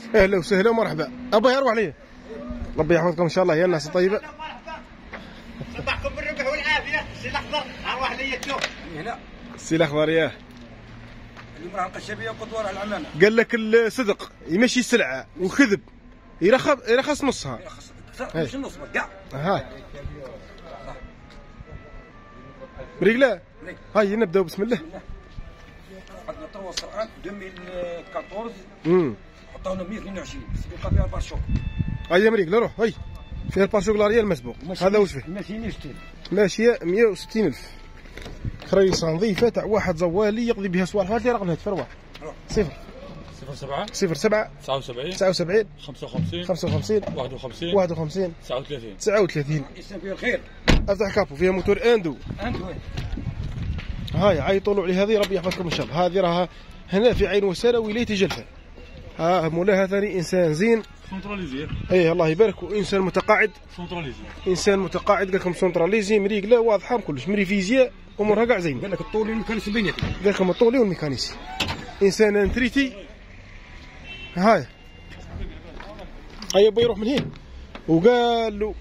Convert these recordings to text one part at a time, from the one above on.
اهلا وسهلا ومرحبا. ابا يروح عليه. ربي يحفظكم ان شاء الله يا الناس الطيبه. صباحكم بالربح والعافيه. السي الاخضر اروح لي التوب هنا. السي الاخضر ياه. اليوم راه القشابيه وقدوه راه العمامه. قال لك الصدق يمشي السلعه وكذب يرخص نصها. مش النص كاع. هاي بريقله. هاي نبداو بسم الله. عندنا طروا السرعات 2014 حطوا لنا 122 سبيقه فيها البارشوك. هاي مريقله روح هاي فيها البارشوك لاريال مسبوق. هذا واش فيه؟ ماشيه 160,000 خريصه نظيفه تاع واحد زوالي يقضي بها صوالح. هات لي رقم الهاتف رواح. 07 07 79 79 55 55 51 51 39. الانسان فيه الخير. افتح كابو فيها موتور اندو. هاي عيطوا له على هذه. ربي يحفظكم ان شاء الله. هذه راها هنا في عين وساره ولايه جلفه. ها مولاها ثاني انسان زين سونتراليزي. ايه الله يبارك. وانسان متقاعد سونتراليزي. انسان متقاعد قال لكم سونتراليزي مريقله واضحه كلش مري فيزياء امورها كاع زين. قال لك الطولي والميكانيسي بيناتهم. قال لكم الطولي والميكانيسي. انسان انتريتي. هاي يبا يروح من هنا وقال له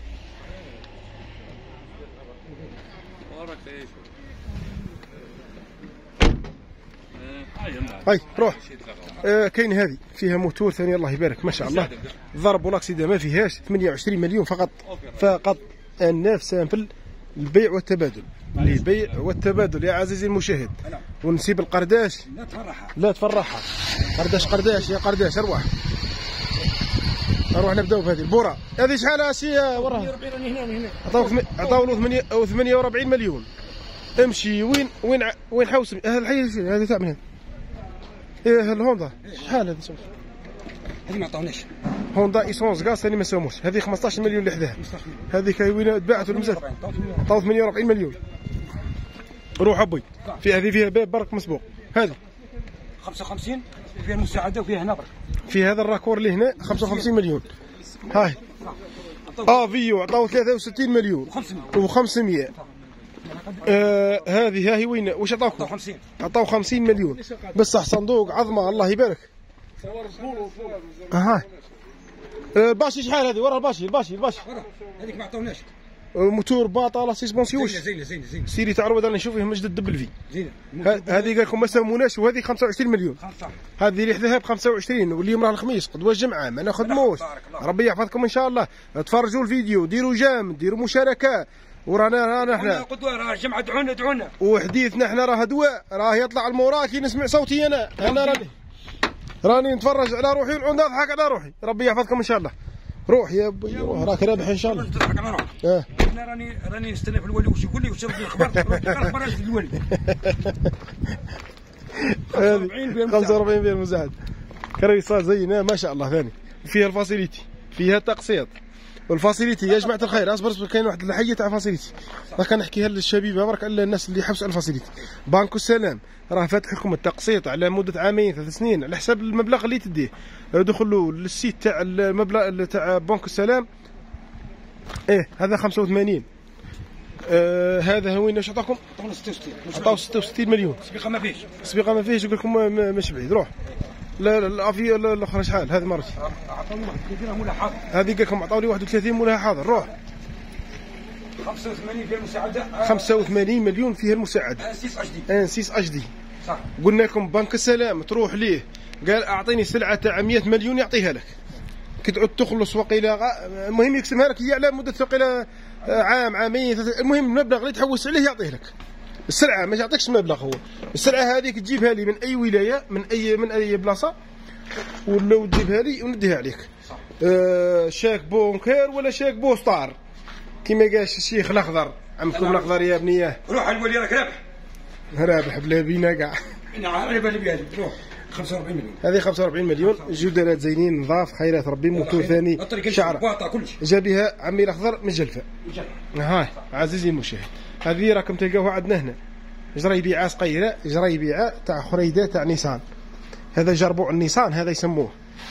هاي روح. كاين هذه فيها موتور ثاني الله يبارك ما شاء الله. ضرب والاكسيدا ما فيهاش. 28 مليون فقط الناف سامبل البيع والتبادل. للبيع والتبادل يا عزيزي المشاهد. ونسيب القرداش لا تفرحها. قرداش يا قرداش اروح نبداو بهذه البورا. هذه شحال سي وراها؟ عطاو له 48 مليون. امشي وين حوس هذا الحي. هذا تاع من هنا؟ ايه الهوندا. شحال هذه؟ هذه ما عطاوناش. هوندا ايسونس غاز ثاني ما ساوموش. هذه 15 مليون لحداها. هذه كاينه تباعت المزاد. عطاو 48 مليون. روح ابوي في هذه فيها باب برك مسبوق. هذه 55 فيها المساعده وفيها هنا برك. في هذا الراكور اللي هنا 55 مليون. هاي فيو عطاو 63 مليون و500. هذه ها هي وين واش عطاوكم؟ 50. عطاو 50 مليون بصح صندوق عظمه الله يبارك. هاي الباشي شحال هذه؟ ورا الباشي هذيك ما عطاوناش. موتور باطا لا سيسبونسيوش زينه سيري تاع رواد راني نشوف فيه مجد الدبل في زينه. هذه قال لكم ما سموناش. وهذه 25 مليون. هذه اللي حداها ب 25 واليوم راه الخميس قدوه الجمعه ما ناخذموش. ربي يحفظكم ان شاء الله. تفرجوا الفيديو ديروا جام ديروا مشاركه ورانا احنا قدوه. راه الجمعه دعونا وحديثنا احنا راه دواء. راه يطلع المورا كي نسمع صوتي انا راني نتفرج على روحي ونضحك على روحي. ربي يحفظكم ان شاء الله. روح يا بي روح راك رابح ان شاء الله. تضحك على روحك. انا راني نستنى في الولي واش يقول لي واش يردني الخبر. اخبار في الولي 45 فيها المساعد. كريصه زينه ما شاء الله. ثاني فيها الفاسيليتي فيها تقسيط والفاسيليتي يا جماعه الخير. اصبر كاين واحد الحيه تاع فاسيليتي راك نحكيها للشبيبه برك على الناس اللي يحبسوا على الفاسيليتي. بنك السلام راه فاتح لكم التقسيط على مده عامين 3 سنين على حساب المبلغ اللي تديه. دخلوا للسيت تاع المبلغ تاع بنك السلام. هذا 85. هذا هو واش عطاكم؟ عطاو 66 مليون. سبيقه ما فيهش. يقول لكم مش بعيد. روح لا الافي الاخرى شحال هذه مرتي؟ عطاوني 31 مولاها حاضر. هذه قال لكم عطاوني 31 مولاها حاضر. روح 85 فيها المساعده. 85 مليون فيها المساعده. انسيس اتش دي صح. قلنا لكم بنك السلام تروح ليه قال اعطيني سلعه تاع 100 مليون يعطيها لك. كي تعود تخلص وقيله المهم يقسمها لك هي على مده وقيله عام عامين المهم المبلغ اللي تحوس عليه يعطيه لك. السلعه ما يعطيكش المبلغ. هو السلعه هذيك تجيبها لي من اي ولايه من اي بلاصه ولا تجيبها لي ونديها عليك. شاك بونكير ولا شاك بوستار كيما قالش الشيخ الاخضر. عمكم الاخضر يا بنيه. روح على الولي راك رابح بلا بينا كاع. على بالي بها. روح 45 مليون. هذه 45 مليون. جدرات زينين نظاف خيرات ربي. موتور ثاني شعر جابها عمي الاخضر من جلفه. هاي عزيزي المشاهد هذه راكم تلقاوها عندنا هنا. جريبيعه صغيره جريبيعه تاع خريده تاع نيسان. هذا جربوع النيسان هذا يسموه.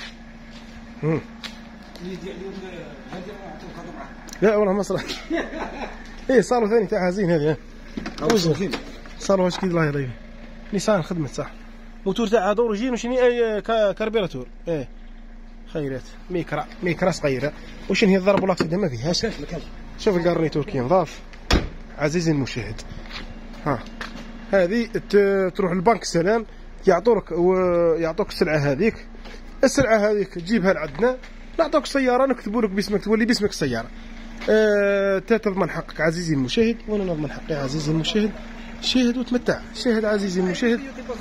لا والله ما صار. صاروا ثاني تاعها زين هذه. صاروا واش كي الله يرضي. نيسان خدمت صح. موتور تاعها دورجين وشني كاربيراتور. خيرات ميكرا صغيره. وشن هي الضرب والاكسده ما فيهاش. شوف الكارنيتور كي نضاف عزيزي المشاهد. ها هذه تروح للبنك السلام يعطوك السلعه هذيك. السلعه هذيك تجيبها لعندنا نعطوك سياره نكتبوا لك باسمك تولي باسمك السياره. تضمن حقك عزيزي المشاهد وانا نضمن حقي عزيزي المشاهد. شاهد وتمتع. شاهد عزيزي المشاهد.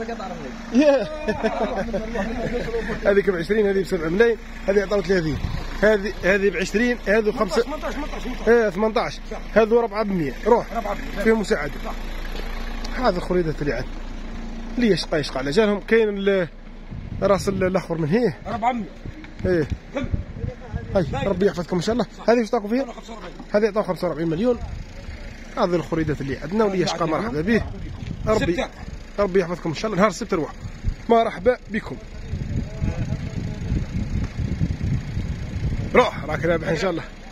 هذيك ب 20 هذه ب 7 ملايين هذه عطاو 30 هذه ب 20 هذو 5 18 هذو 400 روح فيهم مساعده. هذا الخريدات اللي عندنا اللي يشقى على جالهم. كاين راس الاخر من هيه 400 ايه. هاي ربي يحفظكم ان شاء الله. هذه واش تعطوا فيها؟ هذه عطاو 45 مليون. هذه الخريدات اللي عندنا واللي يشقى مرحبا به. ربي يحفظكم ان شاء الله. نهار السبت نروح. مرحبا بكم. روح راك رابح ان شاء الله.